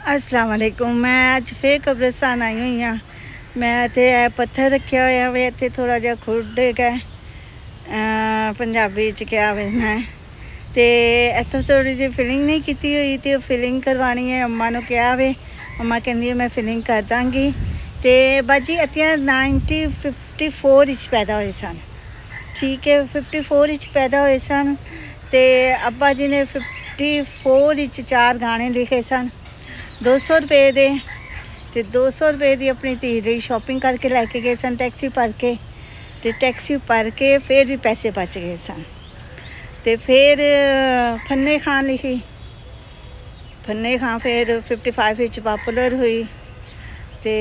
अस्सलाम वालेकुम। मैं अज फिर कब्रिस्तान आई हुई हाँ। मैं इत्थे पत्थर रखा होया वे, इत्थे थोड़ा जिहा खुड है, पंजाबी च क्या कहना है, तो इत्थों थोड़ी जी फिलिंग नहीं की हुई, तो फिलिंग करवानी है। अम्मा ने कहा वे, अम्मा कहती मैं फिलिंग कर दाँगी। तो बाजी अत्या 1954 पैदा हुए सन, ठीक है, 54 पैदा हुए सन। तो अब्बा जी ने 54 4 गाने लिखे सन 200 रुपये दे। तो 200 रुपये की अपनी धी लई शॉपिंग करके लैके गए सन, टैक्सी भर के। तो टैक्सी भर के फिर भी पैसे बच गए सन। तो फिर फन्ने खान लिखी, फन्ने खान फिर 55 पॉपुलर हुई। तो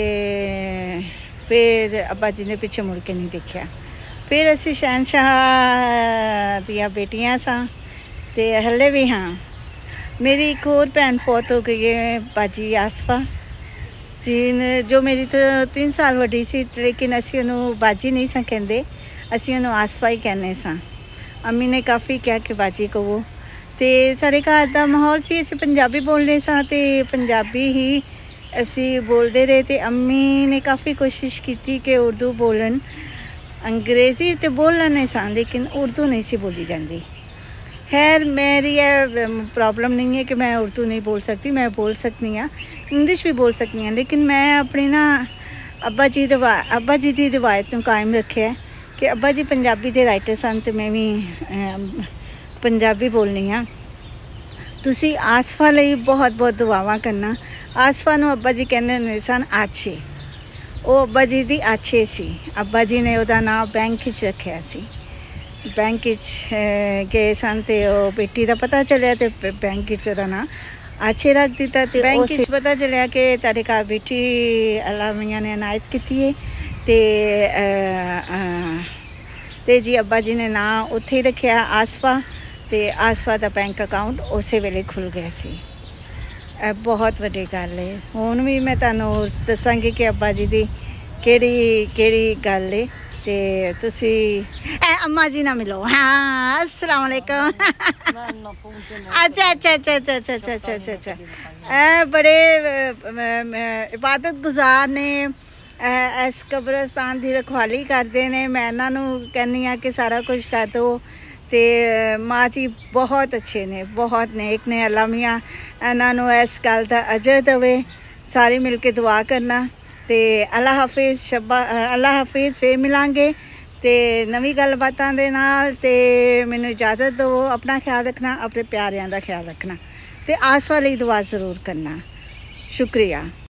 फिर अब्बा जी ने पिछे मुड़ के नहीं देखा। फिर असी शहनशाह दियाँ बेटियां सां, तो हले भी हाँ। मेरी एक और भैन फौत हो गई है, बाजी आसफा जी, जो मेरी तो 3 साल वड्डी सी, लेकिन असी उन्होंने बाजी नहीं सा कहते, असी उन्होंने आसफा ही कहने सा। अम्मी ने काफ़ी कहा कि बाजी कहो। तो साढ़े घर का माहौल सी, असी पंजाबी बोलने सा, तो पंजाबी ही असी बोलते रहे। तो अम्मी ने काफ़ी कोशिश की कि उर्दू बोलन, अंग्रेज़ी तो बोल लेने सा, लेकिन उर्दू नहीं सी बोली जाती। खैर मेरी प्रॉब्लम नहीं है कि मैं उर्दू नहीं बोल सकती, मैं बोल सकती हाँ, इंग्लिश भी बोल सकती हाँ। लेकिन मैं अपनी ना अब्बा जी की रिवायत को कायम रखे है कि अब्बा जी पंजाबी के राइटर सन, तो मैं भी पंजाबी बोलनी हाँ। तुसी आसफा लई बहुत बहुत दुआवां करना। आसफा नूं अब्बा जी कहते हुंदे सन आछे, वो अब्बा जी दी आछे सी। अब्बा जी ने उहदा नाम बैंक च रखिया सी। बैंक गए सन, तो बेटी का पता चलिया, तो बैंक उहदा नाम आछे रख दिता। तो बैंक पता चलिया कि तेरे घर बेटी अल्लाह मियाँ ने अनायत की है। तो जी अब्बा जी ने नाम उत्थे ही रखिया आसफा। तो आसफा का बैंक अकाउंट उस वेले खुल गया सी। बहुत वड्डी गल है। हुण भी मैं तुहानूं दसांगी कि अब्बा जी की केड़ी गल है। ते तुसी अम्मा जी ना मिलो। हाँ, अस्सलाम वालेकुम। अच्छा अच्छा अच्छा अच्छा अच्छा अच्छा अच्छा अच्छा अच्छा बड़े इबादत गुजार ने, इस कब्रिस्तान की रखवाली करते हैं। मैं इन्हों कहनी हाँ कि सारा कुछ कर दो। तो माँ जी बहुत अच्छे ने, बहुत नेक ने। अल्लाह मियाँ इन्हों इस गल का अजर देवे। सारे मिल के दुआ करना। तो अल्लाह हाफिज़, शब्बा अल्लाह हाफिज़। फिर मिलांगे तो नवी गलबातों के नाल। तो मैनू इजाज़त दो। अपना ख्याल रखना, अपने प्यारियां का ख्याल रखना, तो आसफा लई दुआ जरूर करना। शुक्रिया।